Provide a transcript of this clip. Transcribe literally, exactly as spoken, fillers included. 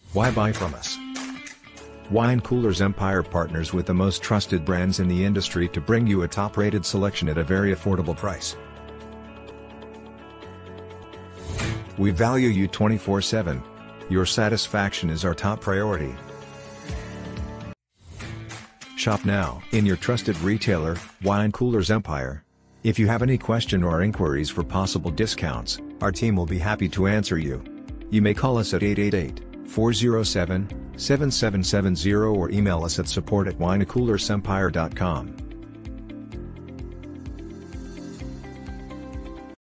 Why buy from us? Wine Coolers Empire partners with the most trusted brands in the industry to bring you a top-rated selection at a very affordable price. We value you twenty-four seven. Your satisfaction is our top priority. Shop now in your trusted retailer, Wine Coolers Empire. If you have any question or inquiries for possible discounts, our team will be happy to answer you. You may call us at eight eight eight, four zero seven, seven seven seven zero or email us at support at wine coolers empire dot com.